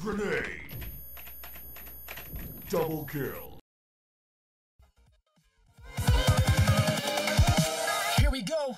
Grenade. Double kill. Here we go.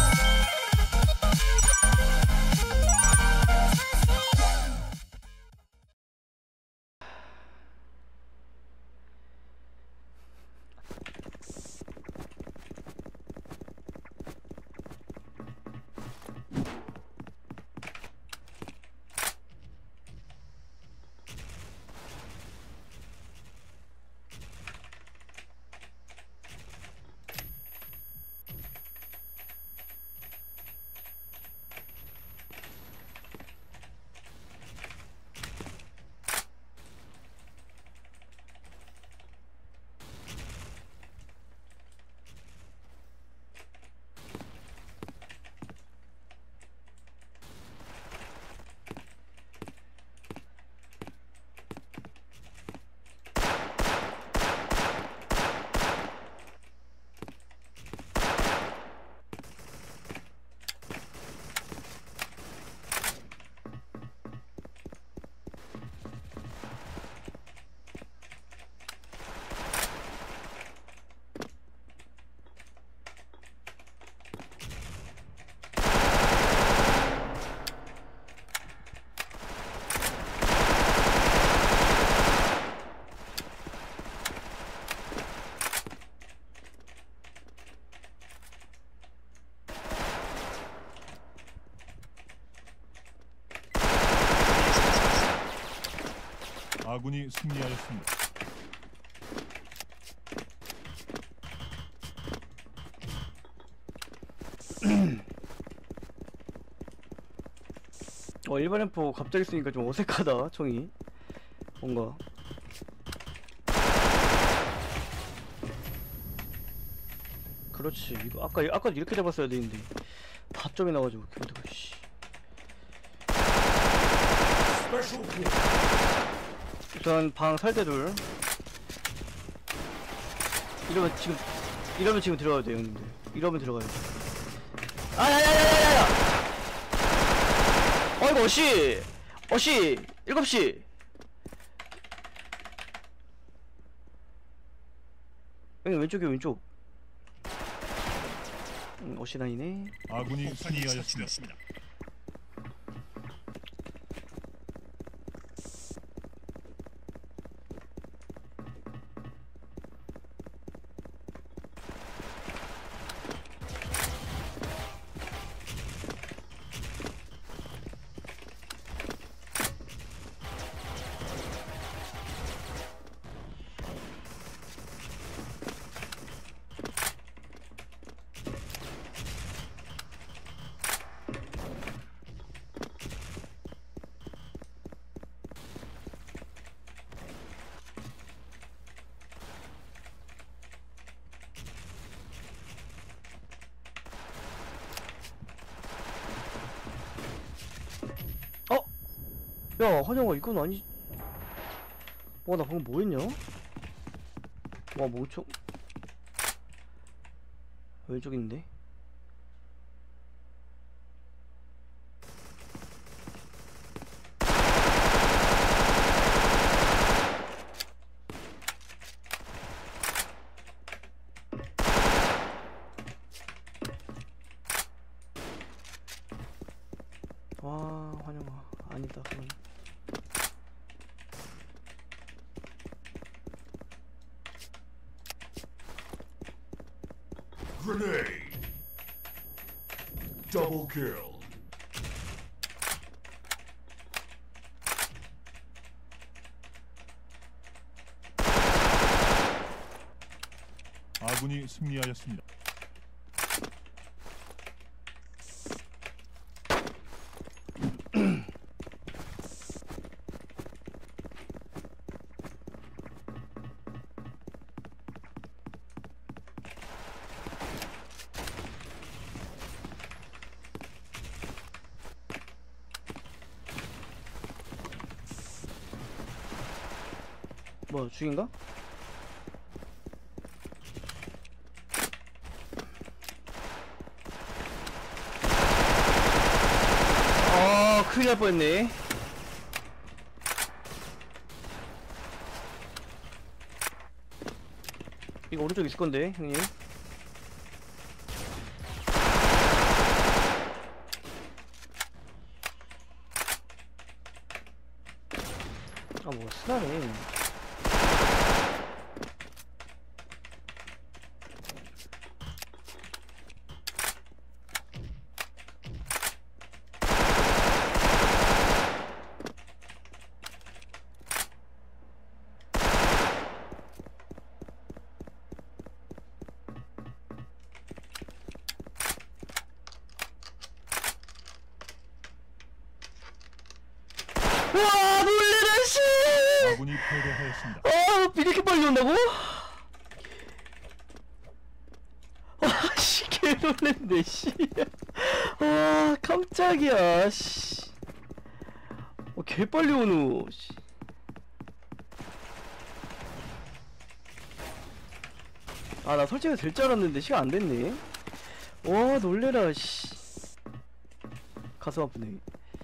아군이 승리하였습니다. 일반 램프 갑자기 쓰니까 좀 어색하다, 총이. 뭔가. 그렇지. 이거 아까 이렇게 잡았어야 되는데. 다 점이 나가지고, 기분도, 씨. 우선 방 설대둘. 이러면 지금 들어가야 돼요, 형님들. 이러면 들어가야 돼. 야야야야야야! 어이구, 어씨! 7시! 형님, 왼쪽. 어씨 다니네. 아군이 승리하였습니다. 야, 환영아, 이건 아니. 와, 나 방금 뭐 했냐? 와, 멍청. 왼쪽인데? 와, 환영아. 아니다, 그건. Grenade. Double kill. 아군이 승리하였습니다. 뭐 죽인가? 큰일 날 뻔했네. 이거 오른쪽 있을 건데, 형님. 아, 뭐, 스나네. 와, 놀래라, 씨! 아군이 패배하였습니다. 이렇게 빨리 온다고? 와, 씨, 개 놀랬네, 씨. 깜짝이야, 씨. 개 빨리 오누, 씨. 나 설치가 될 줄 알았는데, 시간 안 됐네. 와, 놀래라, 씨. 가슴 아프네.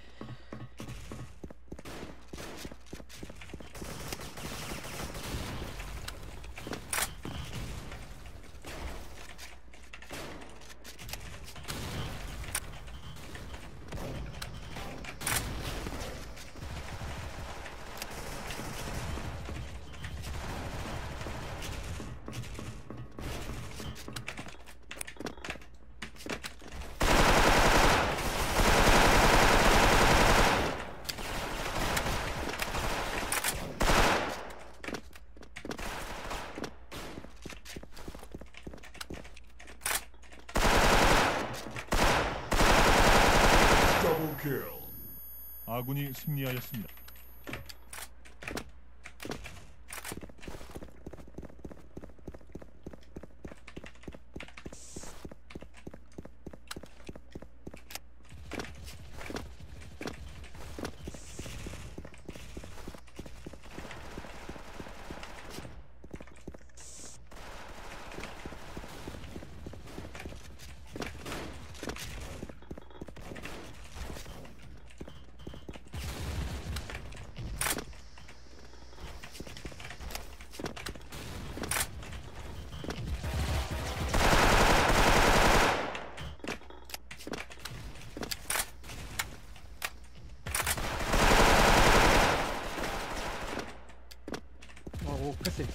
Double kill. 아군이 승리하였습니다. 오, 패스.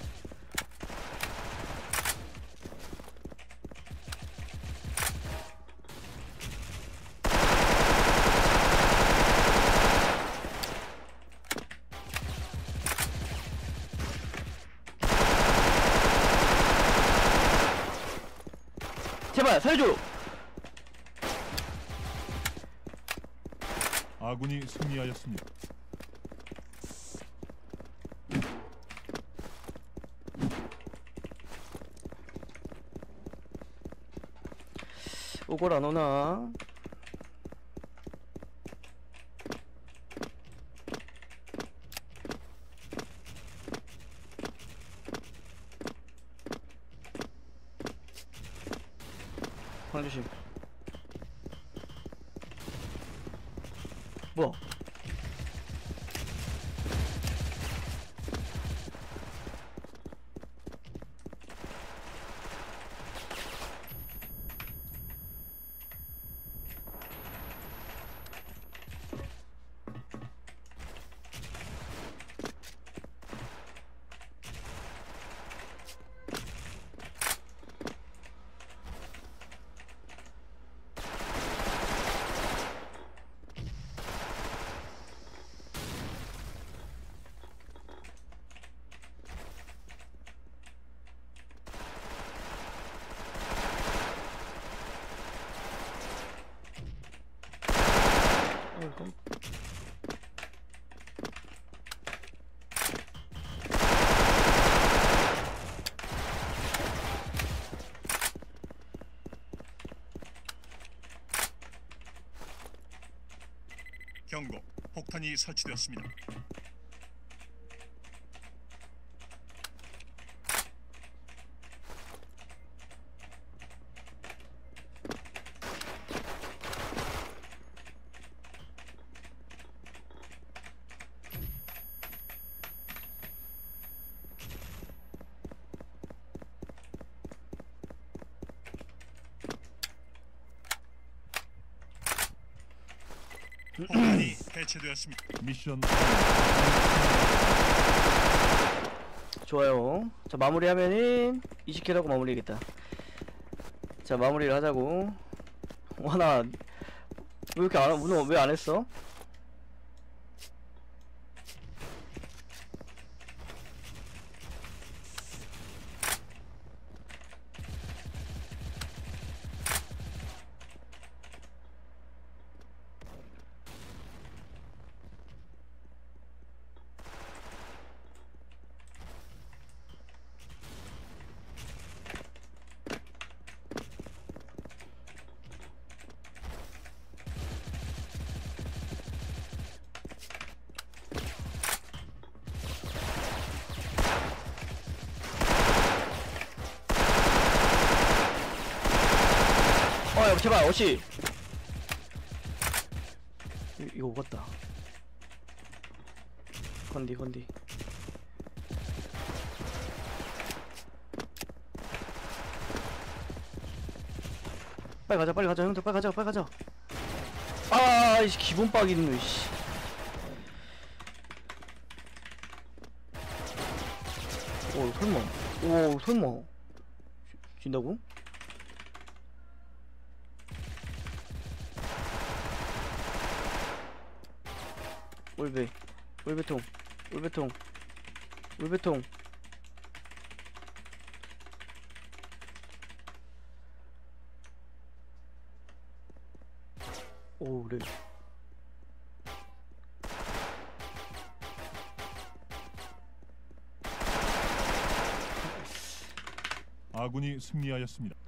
제발 살려줘. 아군이 승리하였습니다. 오걸 안 오나? 방조심. 뭐야? 그럼 경고. 폭탄이 설치되었습니다. 폭탄이 해체되었습니다. 미션 좋아요. 자, 마무리하면은 20킬 하고 마무리하겠다. 자, 마무리를 하자고. 와, 나 왜 이렇게 안, 오늘 왜 안 했어? 야, 제발 어시. 이거 오갔다. 건디. 빨리 가자 형들, 빨리 가자. 아, 이 기본 빡이는 거, 씨. 설마 진다고? 울베통. 오, 그래. 아군이 승리하였습니다.